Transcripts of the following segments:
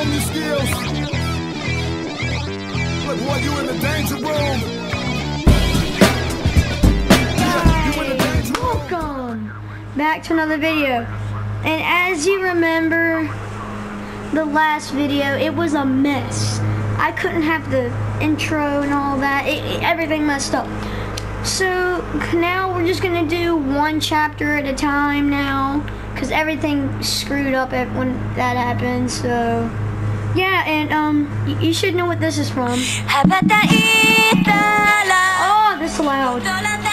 sharpen your skills. Look, boy, you in the danger room. Yeah, you in the danger room. Welcome back to another video. And as you remember, the last video, it was a mess. I couldn't have the intro and all that. Everything messed up. So now we're just gonna do one chapter at a time now, because everything screwed up when that happened. So yeah, and you should know what this is from. Oh, this is loud.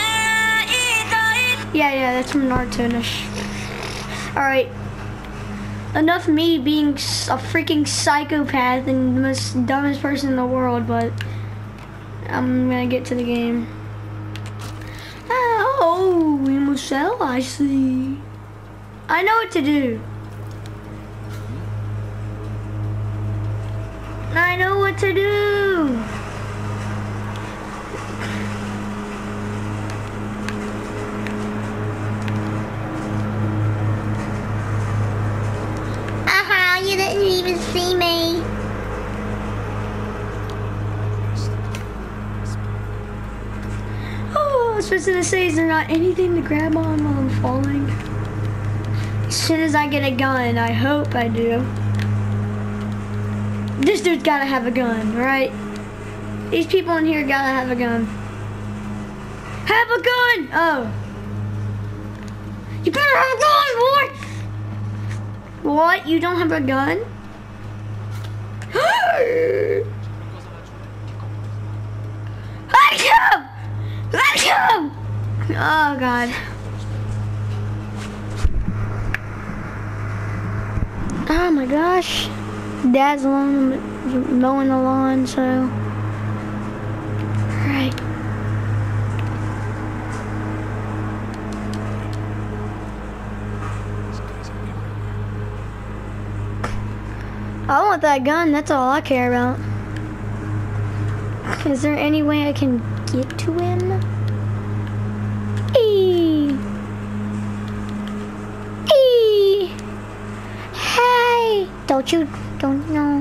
Yeah, that's from Naruto. Alright. Enough me being a freaking psychopath and the most dumbest person in the world, but I'm gonna get to the game. Oh, we must sell, I see. I know what to do. I know what to do. You didn't even see me. Oh, I was supposed to say, is there not anything to grab on while I'm falling? As soon as I get a gun, I hope I do. This dude's gotta have a gun, right? These people in here gotta have a gun. Have a gun! Oh. You better have a gun, boy! What? You don't have a gun? Let go! Let go! Oh God. Oh my gosh. Dad's mowing the lawn, so. Alright. I want that gun, that's all I care about. Is there any way I can get to him? Hey! Don't know.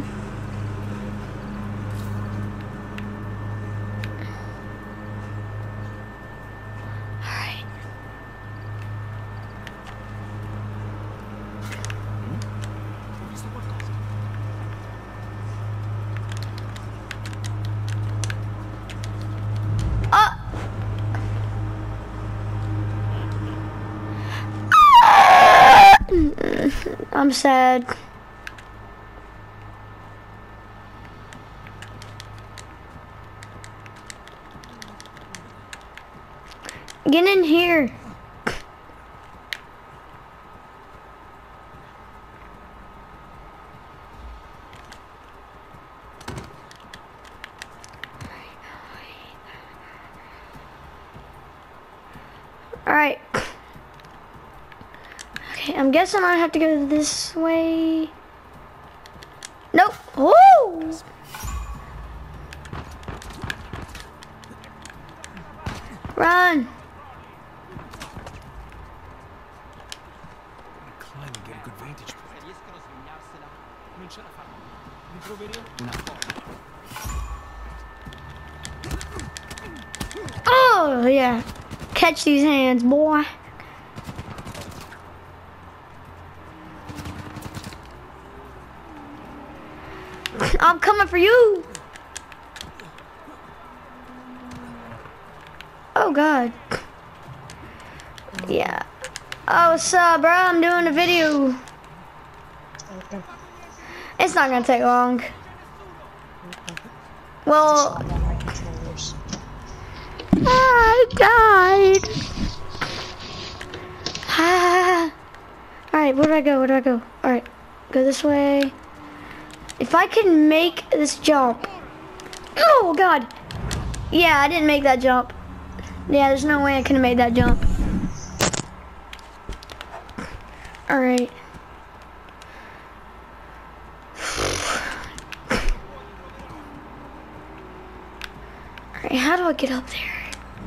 Alright. I'm sad. Get in here. All right. I'm guessing I have to go this way. Nope. Woo! Run! Climb and get a good vantage point. Oh yeah. Catch these hands, boy. I'm coming for you. Oh God. Yeah. Oh, what's up, bro? I'm doing a video. Okay. It's not gonna take long. Well, I died. Ah. All right, where do I go? Where do I go? All right, go this way. If I can make this jump. Oh God. Yeah, I didn't make that jump. Yeah, there's no way I could have made that jump. All right. All right, how do I get up there?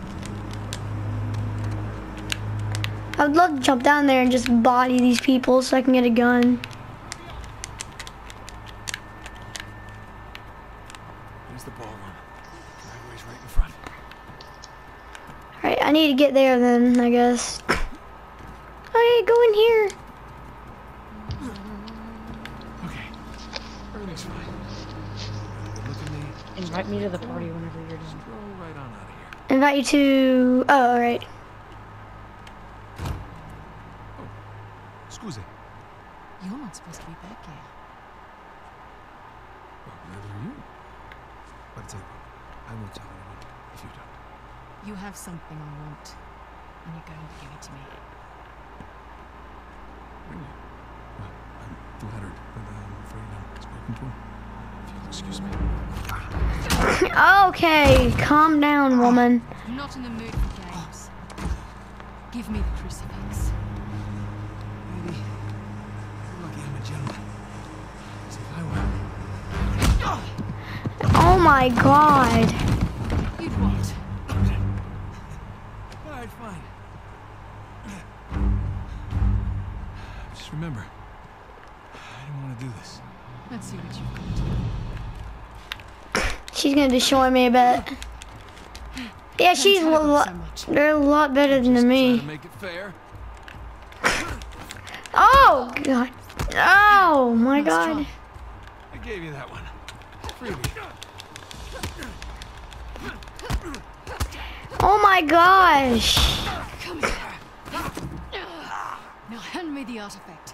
I would love to jump down there and just body these people so I can get a gun. I need to get there then, I guess. Okay, go in here. Okay. Everything's fine. Look at me. Invite me to the party whenever you're done. Stroll right on out of here. Invite you to. Oh, all right. Scusi. You're not supposed to be back here. Well, neither are you. But I tell you what, I won't tell anyone if you don't. You have something I want, and you're going to give it to me. Really? Well, I'm flattered, but I'm afraid I'm spoken for. If you'll excuse me. Okay, calm down, woman. I'm not in the mood for games. Give me the crucifix. Lady, you're lucky I'm a gentleman. As if I were. Oh my God. You'd what? All right, fine. Just remember, I didn't want to do this. Let's see what you've got. She's gonna destroy me a bit. Yeah, she's Don't tell her so much. they're a lot better than Trying me. to make it fair. Oh God. Oh my Nice God. try. I gave you that one. Freebie. Oh my gosh. Come here. Now hand me the artifact.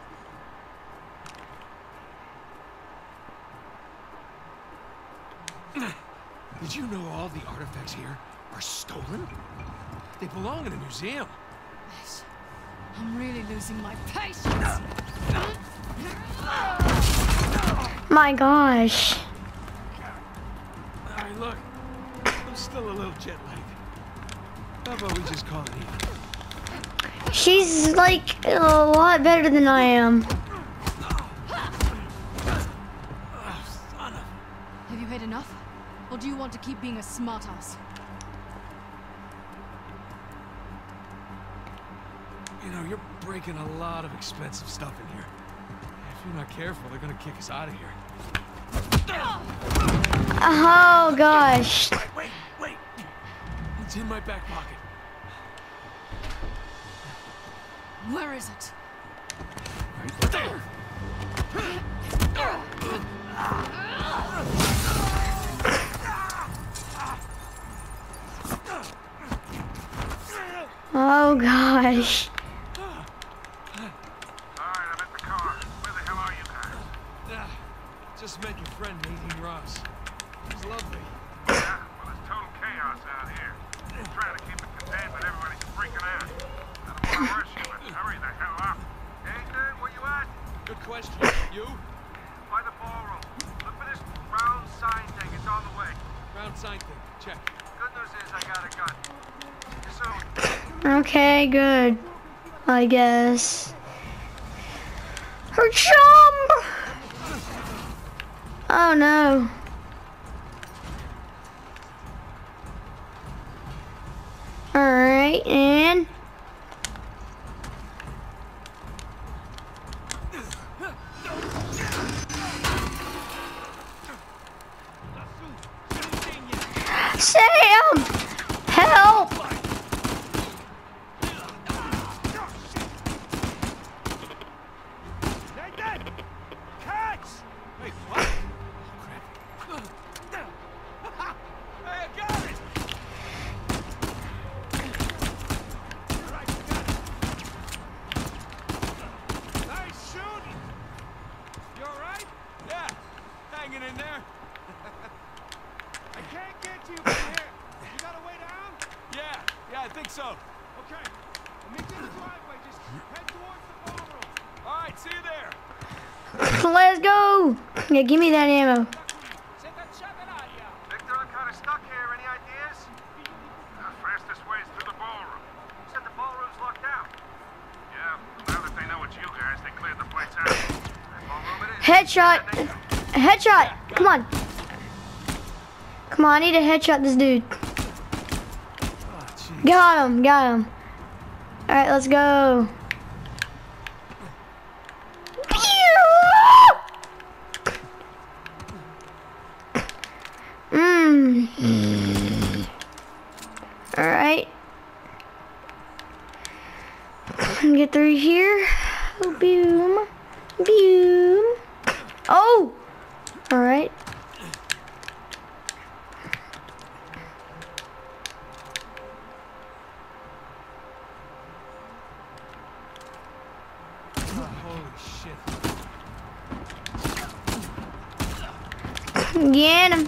Did you know all the artifacts here are stolen? They belong in a museum. Yes. I'm really losing my patience. My gosh. All right, look. I'm still a little jet lagged. How about we just call it even? She's like a lot better than I am. Oh, son of... Have you had enough? Or do you want to keep being a smartass? You know, you're breaking a lot of expensive stuff in here. If you're not careful, they're gonna kick us out of here. Oh gosh. Wait. It's in my back pocket. Where is it? Right there. Oh gosh. Alright, I'm at the car. Where the hell are you guys? Just met your friend Nadine Ross. She's lovely. Yeah? Well, it's total chaos out here. I'm trying to keep it contained, but everybody's freaking out. I don't want to rush you, but hurry the hell up. Ethan, where you at? Good question. You? By the ballroom. Look for this round sign thing. It's on the way. Round sign thing. Check. Good news is I got a gun. See you soon. Okay, good. I guess. Her chum! Oh no. Alright, and Sam! Help! Nathan! Catch! Wait, what? Oh, crap. Hey, I got it! Alright, you got it. Nice shooting! You alright? Yeah, hanging in there. I can't get to you from here. You got a way down? Yeah, I think so. Okay. I'll meet you in the driveway. Just head towards the ballroom. All right, see you there. Let's go! Yeah, give me that ammo. Victor, I'm kind of stuck here. Any ideas? The fastest way is through the ballroom. You said the ballroom's locked out. Yeah, now that they know it's you guys, they cleared the place out. That ballroom it is. Headshot! Headshot! Come on. Come on, I need to headshot this dude. Oh, jeez. Got him. Alright, let's go. Alright. Get through here. Boom. Boom. Oh! Alright. Holy shit. Get him.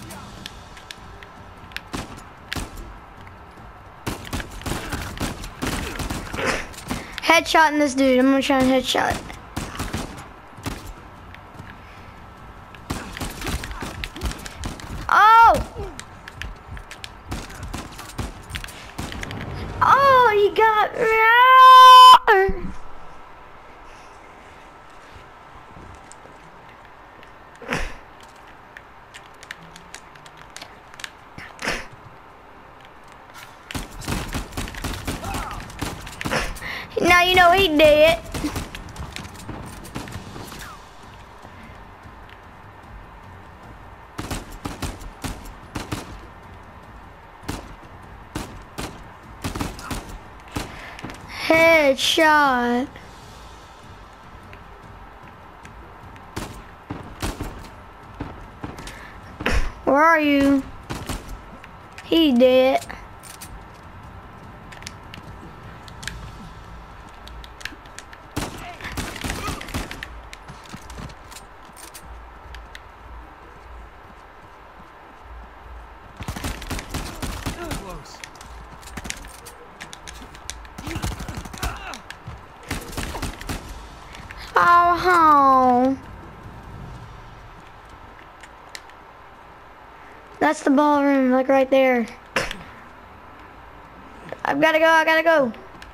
Headshotting this dude. I'm gonna try and headshot. Oh! Oh, he got. Now you know he did. Headshot. Where are you? He dead. Close. Oh, that's the ballroom, like right there. I've gotta go, I gotta go.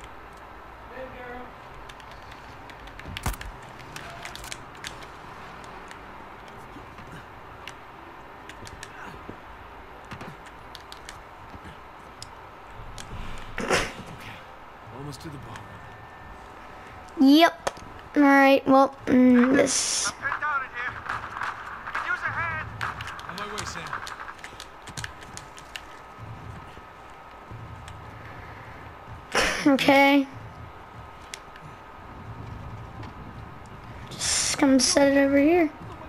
Almost to the ballroom. Yep. Alright, well, this. I'm pinned down in here. Could use a hand. On my way, Sam. Okay. Just gonna set it over here.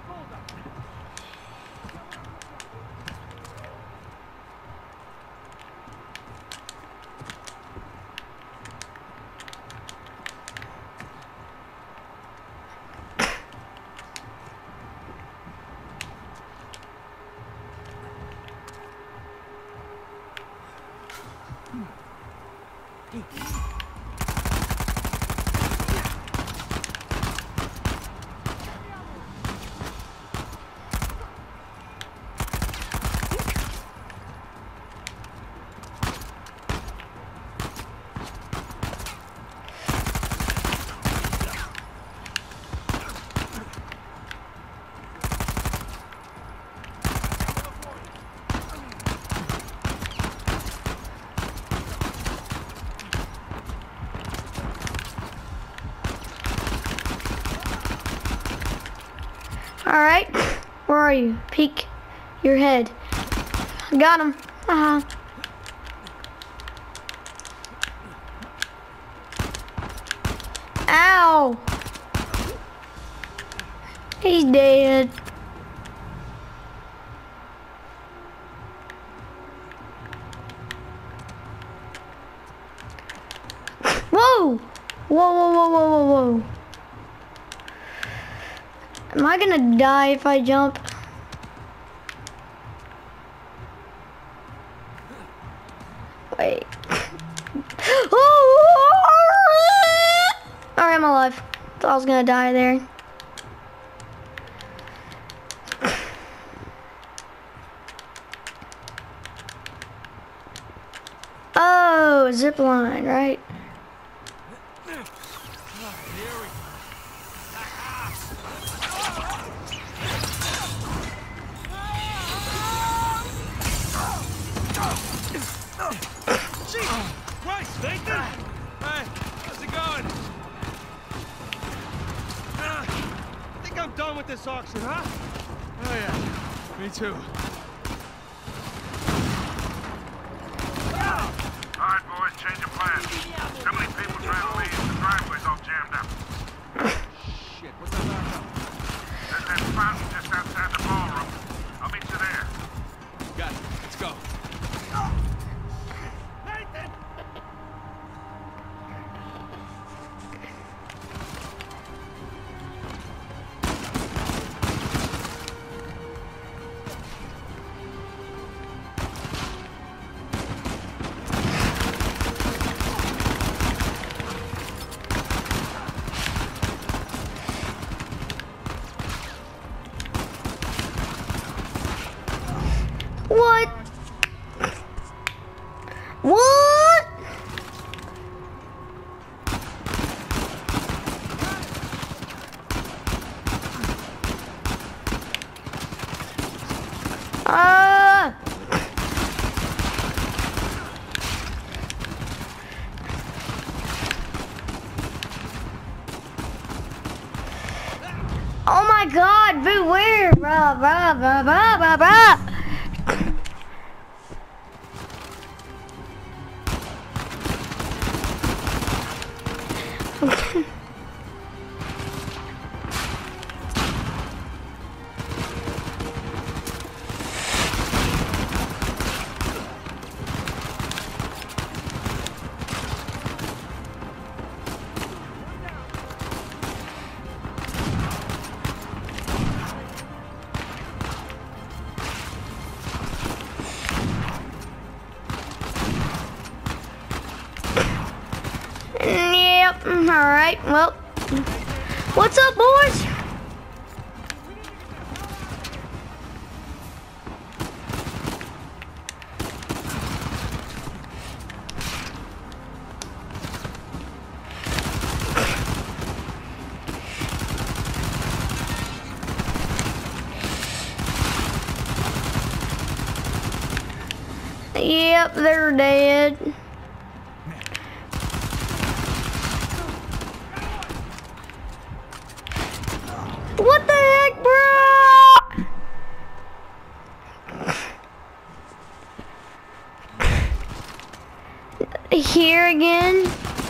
Alright, where are you? Peek your head. Got him. Ow! He's dead. Whoa! Whoa, whoa, whoa, whoa, whoa, whoa. Am I gonna die if I jump? Wait. Alright, I'm alive. Thought I was gonna die there. Oh, zip line, right? Christ, Nathan! Hey, how's it going? I think I'm done with this auction, huh? Oh yeah, me too. All right, boys, change of plan. Too many people trying to leave. my God, beware! Rah, rah, rah, rah, rah, rah. Yep, alright, well, what's up, boys? Yep, they're dead. What the heck, bro? Here again?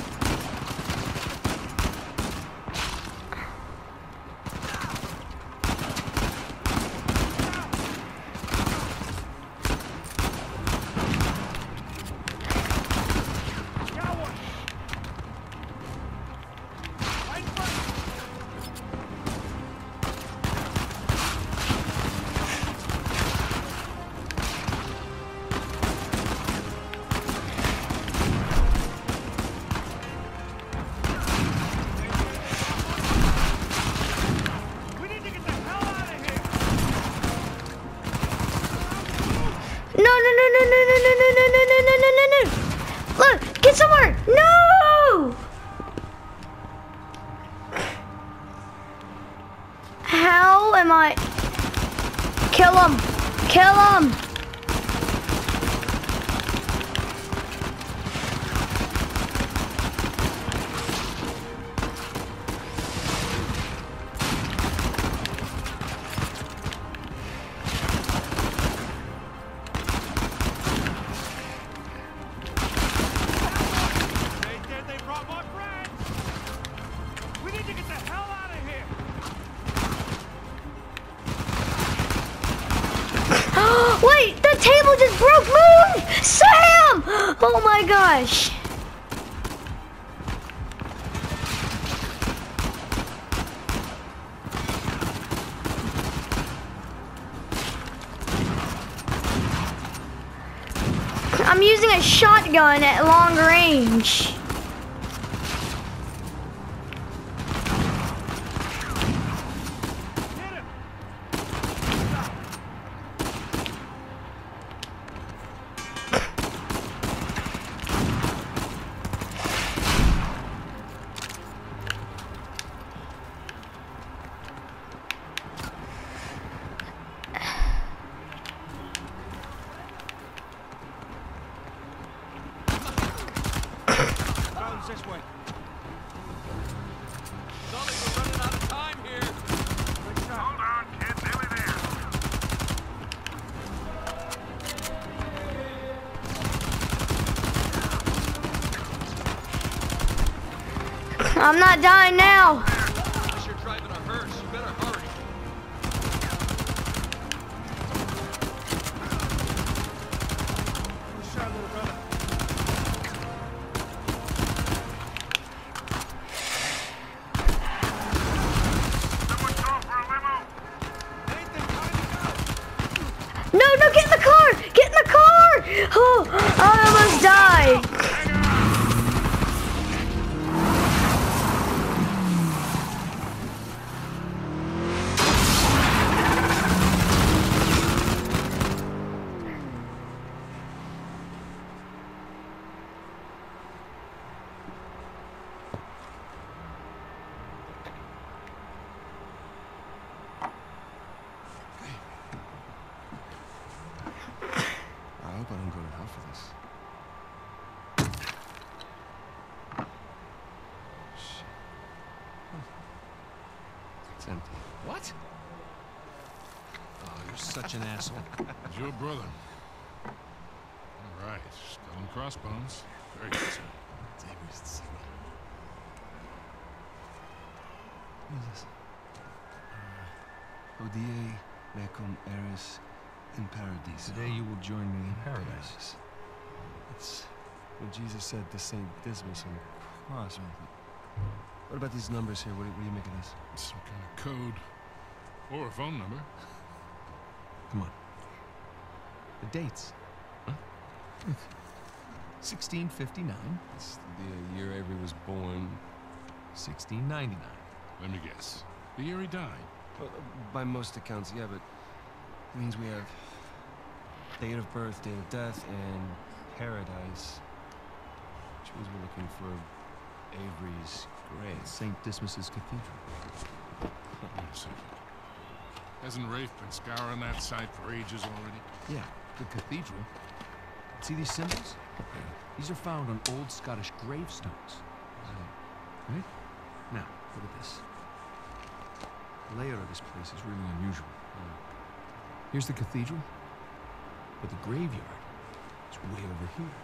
No. Look, get somewhere. No! How am I? Kill him. Kill him. Wait, the table just broke. Move! Sam! Oh my gosh. I'm using a shotgun at long range. This way. Sully, we're running out of time here. Hold on, kid. Nearly there. I'm not dying now. Unless you're driving a hearse, you better hurry. Shot, little brother. No, get in the car! Get in the car! Oh, I almost died. I hope I don't go to hell for this. Shit. It's empty. What? You're such an asshole. He's your brother. All right, skull and crossbones. Very good, sir. Jesus. Hodie mecum eris in paradiso. Today you will join me in paradise. It's what Jesus said to Saint Dismas on the cross. What about these numbers here? What do you make of this? Some kind of code. Or a phone number. Come on. The dates. Huh? 1659. It's the year Avery was born. 1699. Let me guess. The year he died. Well, by most accounts, yeah, but it means we have date of birth, date of death, and paradise. Which means we're looking for Avery's grave. St. Dismas's Cathedral. Wait a second. Hasn't Rafe been scouring that site for ages already? Yeah, the cathedral. See these symbols? These are found on old Scottish gravestones. Right? Now, look at this. The layout of this place is really unusual. Here's the cathedral, but the graveyard is way over here.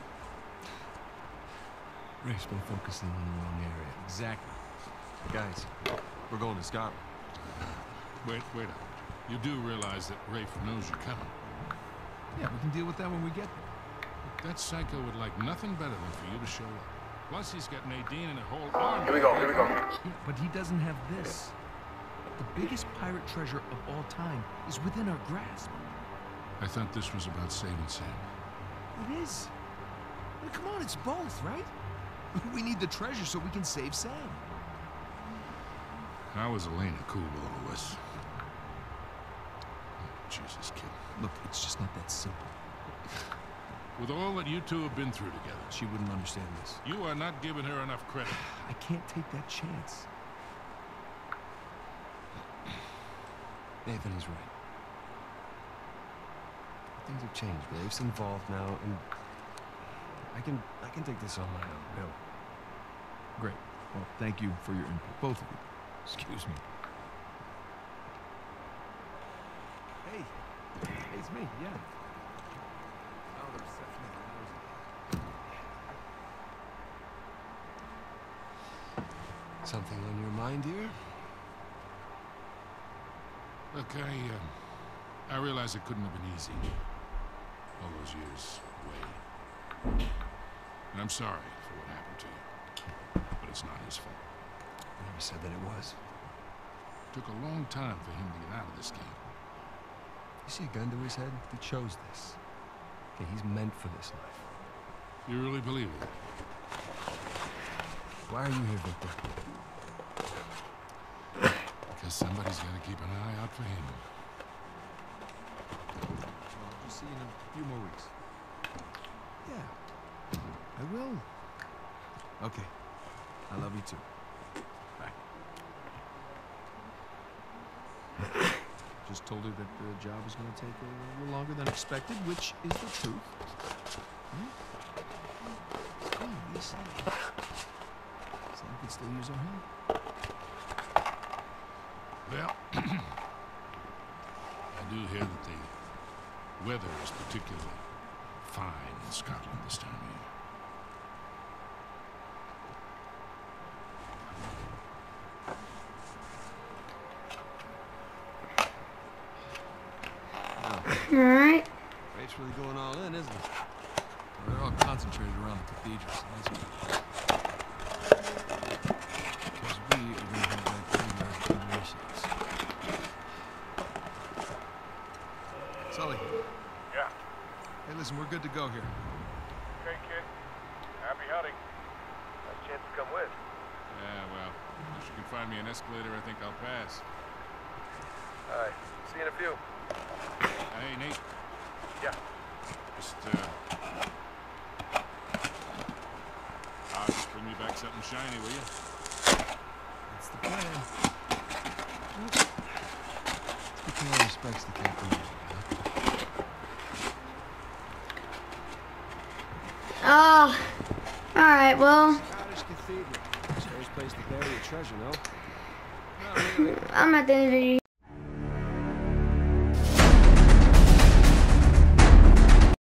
Rafe's been focusing on the wrong area. Exactly. Guys, we're going to Scotland. Wait up. You do realize that Rafe knows you're coming. Yeah, we can deal with that when we get there. That psycho would like nothing better than for you to show up. Plus, he's got Nadine and a whole army. Here we go. Yeah, but he doesn't have this. The biggest pirate treasure of all time is within our grasp. I thought this was about saving Sam. It is. I mean, come on, it's both, right? We need the treasure so we can save Sam. How is Elena cool with all this? Jesus, kid. Look, it's just not that simple. With all that you two have been through together, She wouldn't understand this. you are not giving her enough credit. I can't take that chance. Nathan is right. Things have changed. Rafe's involved now, and I can take this on my own. No. Great. Well, thank you for your input, both of you. Excuse me. Hey, it's me, yeah. Oh, the reception is Something on your mind, dear? Look, I realize it couldn't have been easy. All those years away. And I'm sorry for what happened to you. But it's not his fault. I never said that it was. It took a long time for him to get out of this game. You see a gun to his head? He chose this. Okay, he's meant for this life. You really believe that? Why are you here, Victor? Because somebody's got to keep an eye out for him. Well, I'll see you in a few more weeks. Yeah, I will. Okay, I love you too. Bye. Just told her that the job was going to take a little longer than expected, which is the truth. Come on, what do you say? Sam could still use our help. Well, I do hear that the weather is particularly fine in Scotland this time of year. All right. Rafe's really going all in, isn't he? Well, they're all concentrated around the cathedral, so that's good. Because we are going to have that graveyard combinations. Sully. Yeah. Hey, listen, we're good to go here. Okay, kid. Happy hunting. Nice chance to come with. Yeah, well, if you can find me an escalator, I think I'll pass. All right. See you in a few. Hey, Nate. Yeah. Just bring me back something shiny, will you? That's the plan. Let's pay our respects to Captain. Oh, all right. Well, Scottish Cathedral. Scariest place to bury a treasure, no? I'm at the end of the video.